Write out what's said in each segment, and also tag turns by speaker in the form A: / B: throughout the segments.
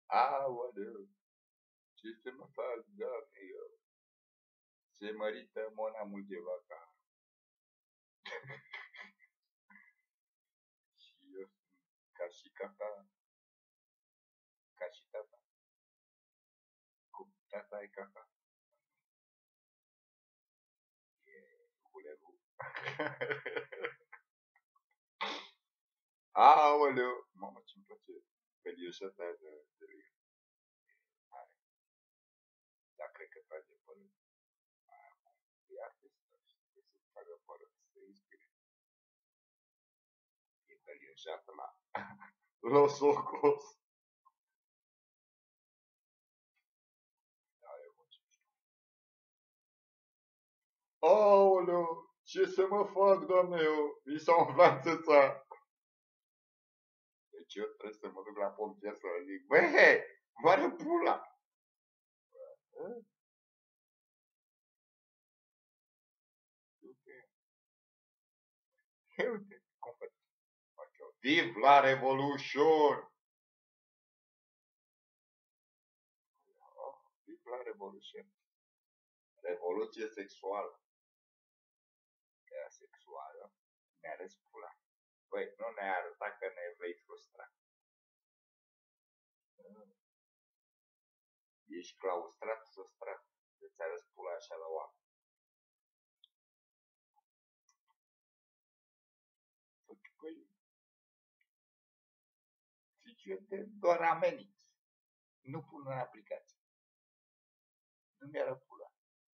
A: Aoleu, ce să mă fac, Doamne, eu? Se mărită monamul de vaca. Și eu sunt ca și tata, ca și tata. Cum tata e caca? E culevul. Aoleu, mamă, ce-mi place pelioșata aia de lângă. Dar cred că trage părul. E artistă și să tragă părul, să se inspire. E pelioșată la Los Ocos. Da, eu ce știu. Aoleu, ce să mă fac, Doamne, eu? Mi s-a umflat țâța. Deci eu trebuie să mă duc la pompier să zic, băi, moare pula! Uite, cum fac eu? Viv la Revolution! Viv la Revolution. Revoluție sexuală. Era sexuală. Ne-a ales pula. Băi, nu ne-a arătat că ne vei frustra. Ești claustrat, sostrat. Îți arăți pula așa la oameni. Păi, zici eu de doar ameninț. Nu pun în aplicație. Nu mi-ară pula.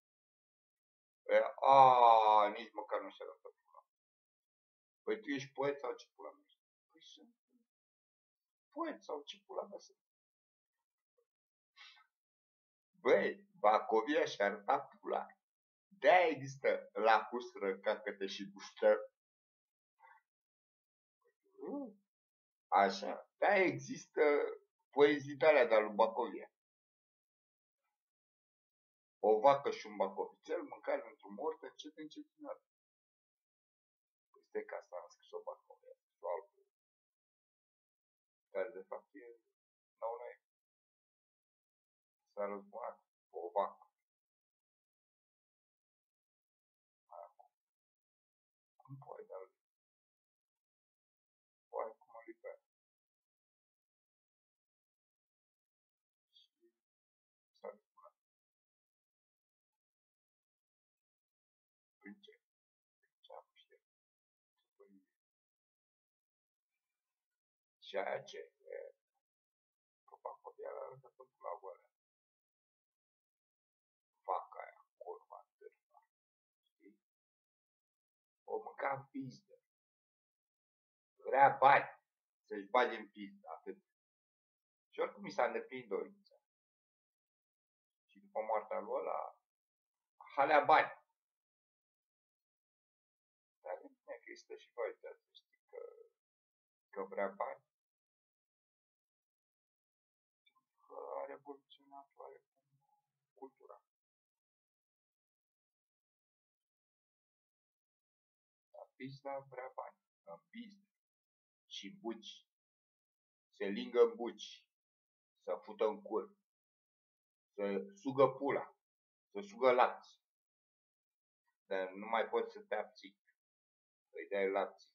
A: Nici măcar nu și-arătă pula. Păi tu ești poet sau ce pula mea? Păi sunt poet sau ce pula mea sunt? Băi, Bacovia și-a arătat pula. De-aia există lacustră, cacătă și bustă. Așa, de-aia există poezii de-alea de-a lui Bacovia. O vacă și un bacovițel mâncare într-un mort încet încetinat. Este ca asta am scris-o Bacovia. Sau altul. Care de fapt e nou. S-a răzbunat o vacă. Cum poate, dar poate cum o lipeă. Și s-a răzbunat. Prin ce? Prin ce am știut? Și aia ce? Că Bacovia l-a arătat în pula goală. Vaca aia, curva, târfa. Știi? O mânca în pizdă. Vrea bani. Să-și bage în pizdă, atât. Și oricum mi s-a îndeplinit dorința. Și după moartea lui ăla, halea bani. Dar nu că există și voi, să știi că vrea bani. Că a revoluționat oarecum cultura. Dar pizda vrea bani, în pizde. Și buci. Se lingă în buci. Să fută în cur. Să sugă pula. Să sugă lapți. Dar nu mai poți să te abții. Îi dai lapți.